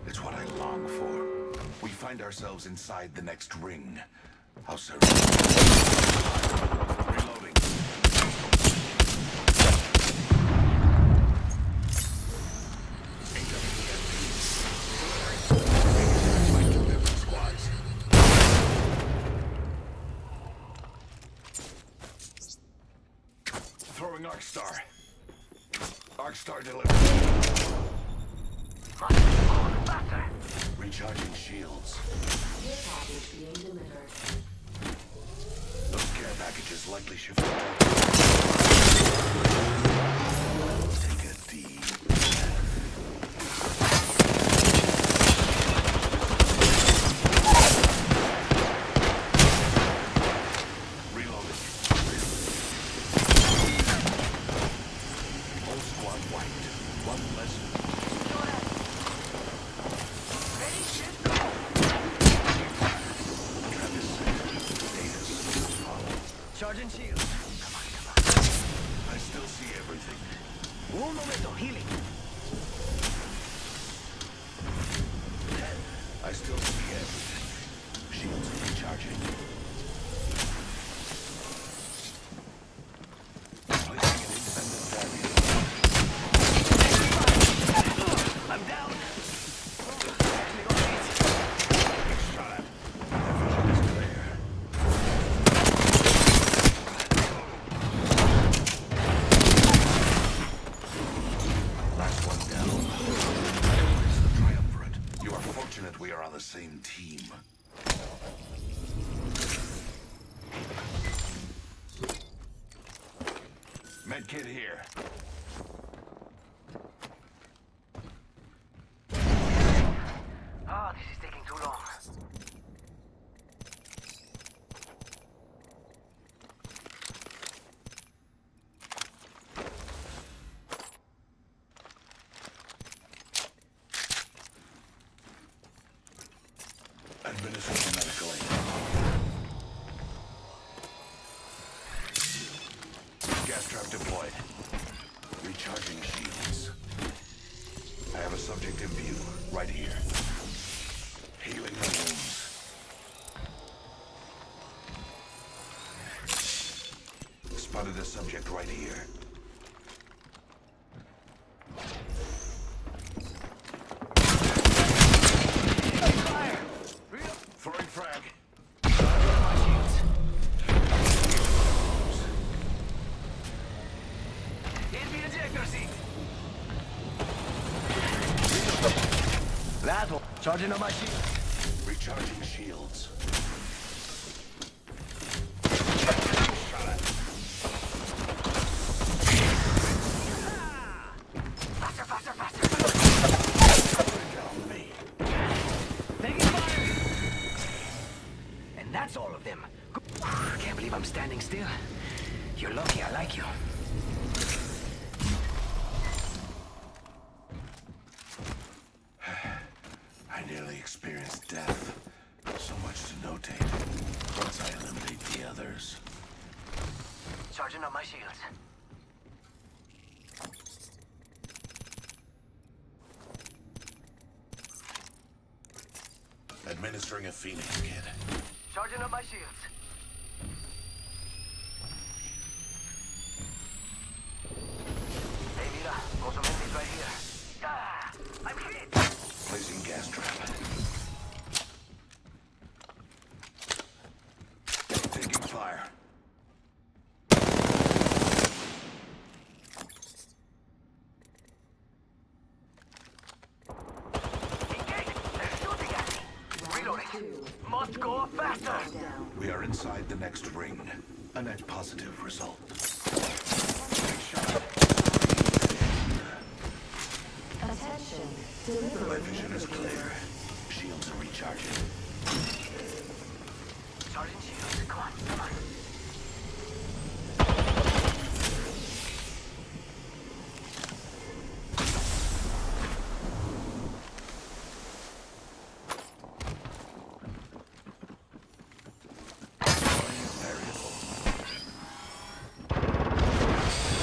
It's what I long for. We find ourselves inside the next ring. How soon? Reloading. Throwing Arcstar. Arcstar delivered. Recharging shields. Your package being delivered. Those care packages likely shifted. Take a deep Charging shield. Come on. I still see everything. Un momento, healing. I still see everything. Shields are recharging. Placing an independent barrier. I'm down. Shot at. Their vision is clear. Last one down. It's the triumvirate. You are fortunate we are on the same team. Medkit here. Ah, this is taking too long. Administering medical aid. Gas trap deployed. Recharging shields. I have a subject in view, right here. Healing the wounds. Spotted a subject right here. Throwing frag. My shields. Hit the ejector seat. That one. Charging on my shields. Recharging shields. Faster. Put it on me. Taking fire. And that's all of them. Can't believe I'm standing still. You're lucky I like you. I nearly experienced death. So much to notate. Once I eliminate the others. Charging on my shields. Administering a Phoenix kit. Charging on my shields. Hey, mira, Cosumente's right here. Ah, I'm hit. Placing gas trap. Taking fire. Engage. They're shooting at me. Reloading. Must go faster. We are inside the next ring. A net positive result. Shot. Attention. My Delivery. vision is clear. Shields are recharging. Charging shields. Come on.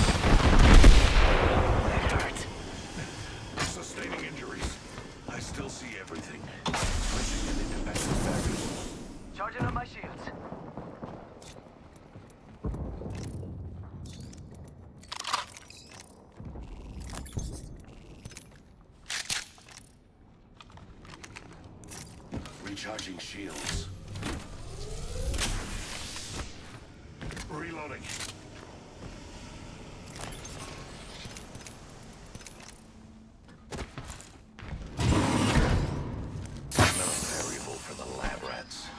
Sustaining injuries. I still see everything. Switching an independent variable. Charging up my shields. Recharging shields. Reloading. Another variable for the lab rats.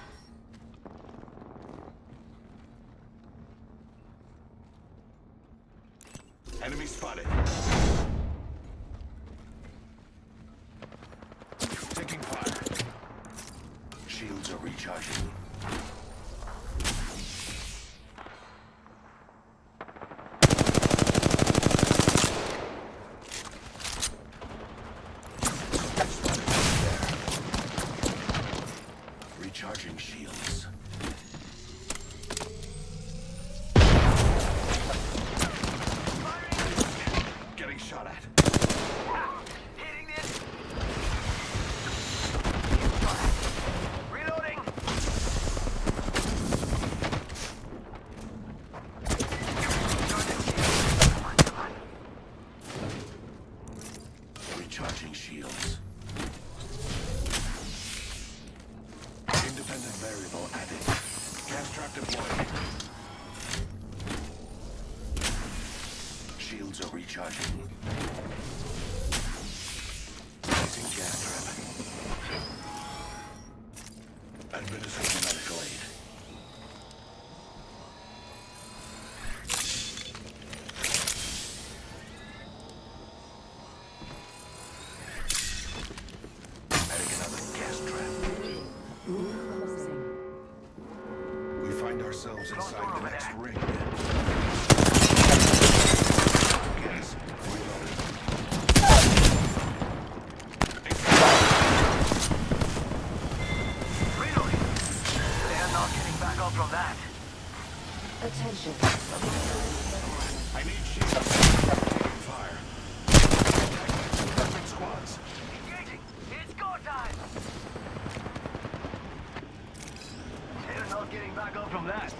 Enemy spotted. Taking fire. Shields are recharging. Recharging shields. Getting shot at. Hitting this. Reloading. Come on. Recharging shields. Independent variable added. Gas trap deployed. Shields are recharging. Placing gas trap. Administering medical aid. Adding another gas trap. Closing. We find ourselves inside the next ring. Gas. Reloading. Reloading. They are not getting back up from that. Attention. I need shields. Taking fire. Attacking squads. Engaging. It's go time. They're not getting back up from that.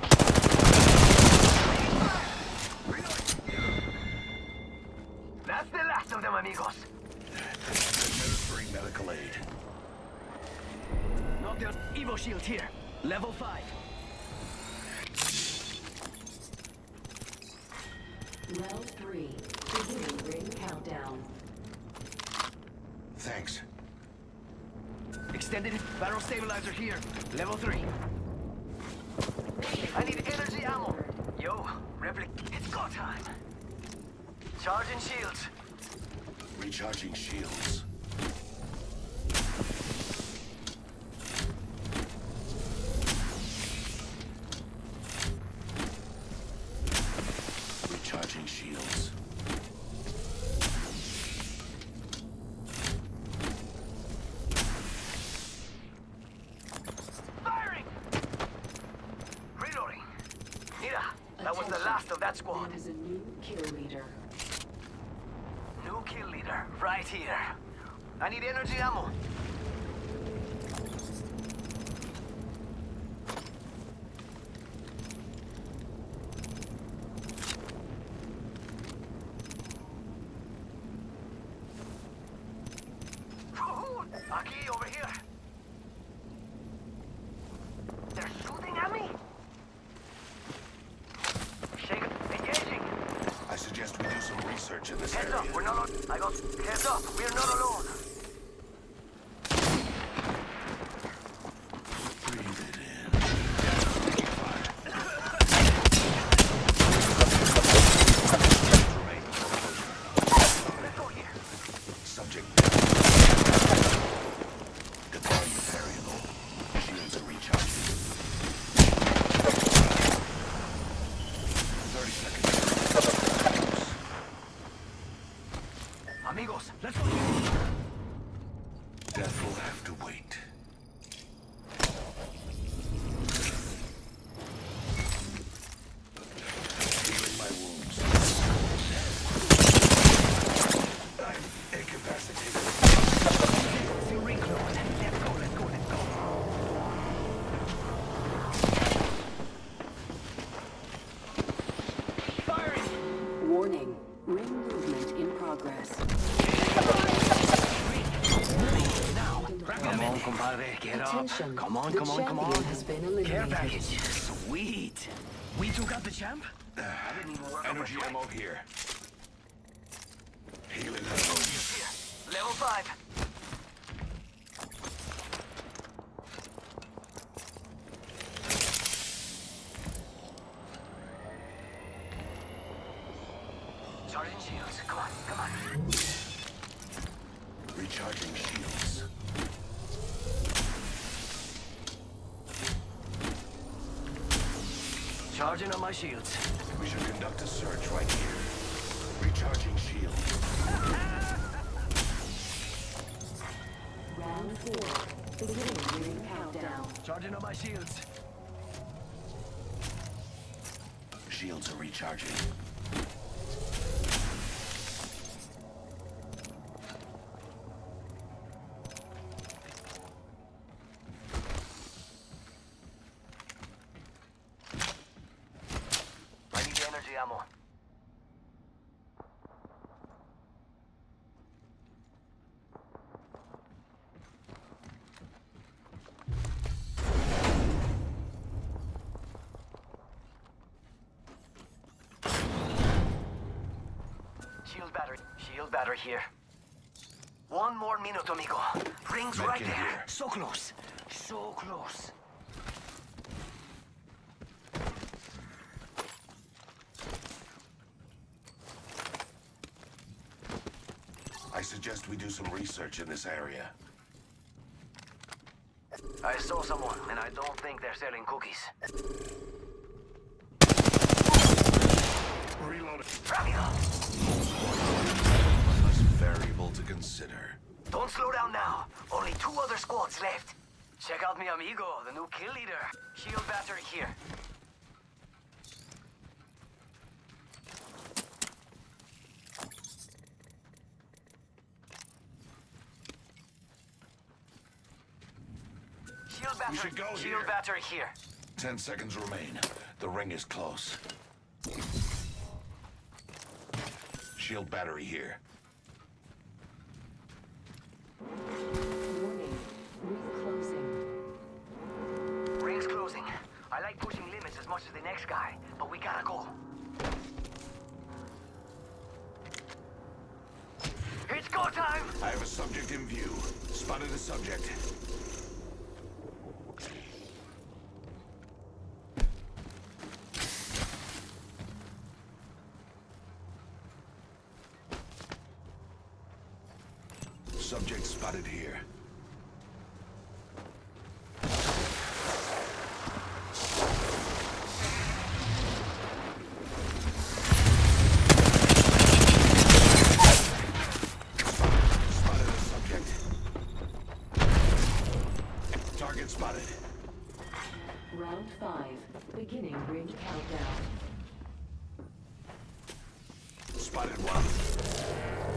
That's the last of them, amigos. Administering medical aid. Knock down Evo shield here. Level 5. Round 3. Beginning ring countdown. Thanks. Extended barrel stabilizer here. Level 3. I need energy ammo. Yo, replic. It's go time. Charging shields. Recharging shields. Recharging shields. Firing! Reloading. Mira, that was the Attention. last of that squad. There is a new kill leader. New kill leader, right here. I need energy ammo. Aquí, over here. They're shooting at me. Shake it. Engaging. I suggest we do some research in this Heads area. up, we're not. I got. Heads up, we're not alone. Breathe it in. Taking fire. Remain close. Let's go here. Subject. Deploying the variable. Shields are recharging. 30 seconds. Amigos, let's go here. Death will have to wait. Healing my wounds. I'm incapacitated. compadre. Get Attention. up. Come on, The come on, come champion on. has been Care eliminated. package. Sweet. We took out the champ? I didn't even work on my Energy strength. ammo here. Healing ammo. Here. Level 5. Charging shields. Come on, come on. Recharging shields. Charging on my shields. We should conduct a search right here. Recharging shields. Round 4. Beginning ring countdown. Charging on my shields. Shields are recharging. I need energy ammo. Shield battery here. One more minute, amigo. Rings Medkit right there. here. So close. So close. I suggest we do some research in this area. I saw someone, and I don't think they're selling cookies. Reloading. Rápido. One less variable to consider. Don't slow down now. Only 2 other squads left. Check out mi amigo, the new kill leader. Shield battery here. Shield battery. should go Shield here. battery here. 10 seconds remain. The ring is close. Shield battery here. Warning. Ring closing. Ring's closing. I like pushing limits as much as the next guy, but we gotta go. It's go time! I have a subject in view. Spotted a subject. Subject spotted here. Spotted a subject. Target spotted. Round 5. Beginning ring countdown. Spotted one.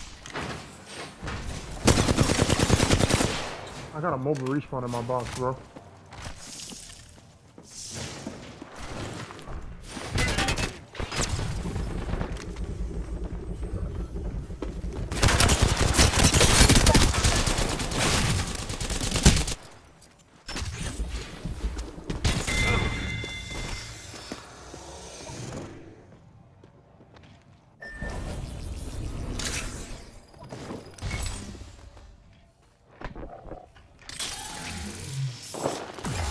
I got a mobile respawn in my box, bro.